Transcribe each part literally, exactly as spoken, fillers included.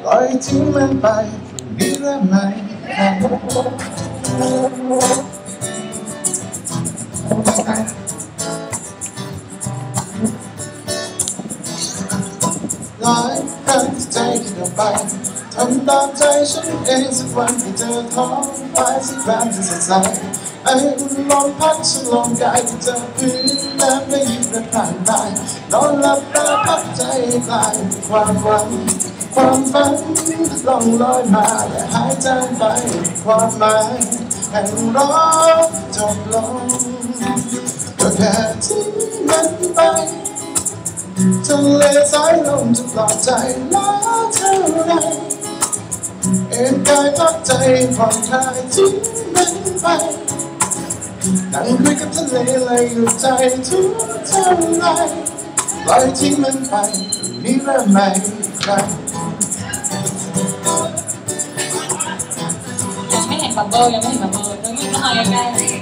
ล่อยทิ้งมันไปมีเรื่องไหมหลายครั้งที่ใจคิดออกไปทำตามใจฉันเองสักวันที่เจอท้องฟ้าสีแจ่มที่สดใสไอ้อุ่นลมพัดฉันลงกายที่เจอพื้นน้ำไม่ยิ้มและผ่านไปนอนหลับตาพักใจให้คลายความหวังความฝันล่องลอยมาและหายจางไปความหมายแห่งรักจบลงก็แค่ทิ้งมันไปทะเลสายลมจะปลอบใจแล้วเท่าไรเอ็นกายพักใจผ่อนคลายทิ้งมันไปนั่งคุยกับทะเลเลยอยู่ใจทุกเท่าไรปล่อยทิ้งมันไปมีเรื่องใหม่ใครยังไม่เห็นบับเบิ้ลยังไม่เห็นบับเบิ้ลต้องยิ่งเอาใกล้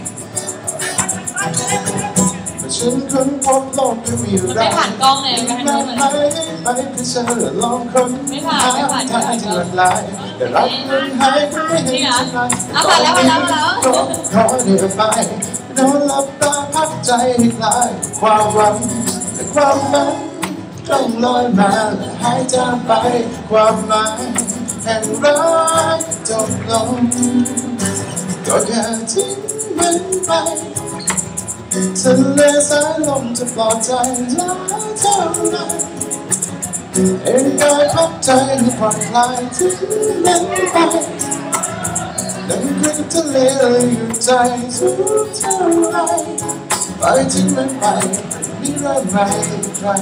ฉันค้นพบโลกที่มีอะไรไม่ผ่านกล้องเลยไม่ผ่านกล้องเลยไปเพื่อเชื่อลองค้นหาทางที่หลากหลายแต่รักมันหายไปไม่เห็นจะไหนเอาผ่านแล้วผ่านแล้วผ่านแล้วขอเดินไปนอนหลับตาพักใจให้คลายความหวังและความฝันต้องลอยมาและหายจางไปความหมายแห่งรักจบลงก็แค่ทิ้งมันไปทะเลสายลมจะปลอบใจแล้วเท่าไรเอ็นกายพักใจให้ผ่อนคลายทิ้งมันไปนั่งคุยกับทะเลอยู่ใจทุกเท่าไรไปทิ้งมันไปมีเรื่องใหม่ใคร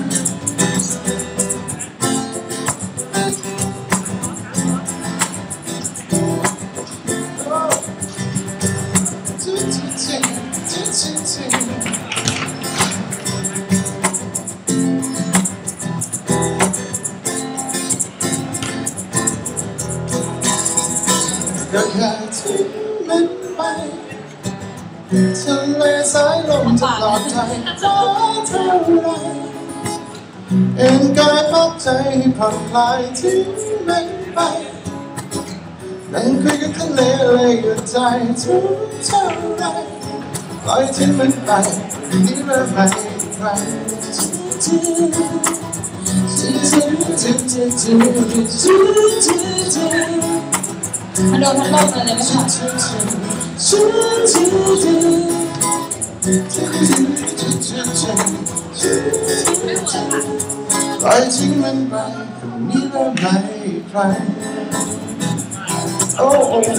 ก็แค่ทิ้งมันไปทะเลสายลมจะปลอบใจจะเท่าไรเอ็นกายพักใจให้ผ่อนคลายทิ้งมันไปนั่งคุยกับทะเลเลยอยู่ใจทุกเท่าไรปล่อยทิ้งมันไปนี่เรื่องใหม่ใครมันโดนทั้งโลกเลยเลยไหมคะปล่อยทิ้งมันไปมีเรื่องใหม่ใครโอ้โอ้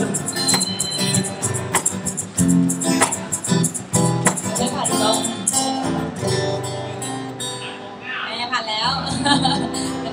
ไม่ผ่านกล้องไม่ผ่านแล้ว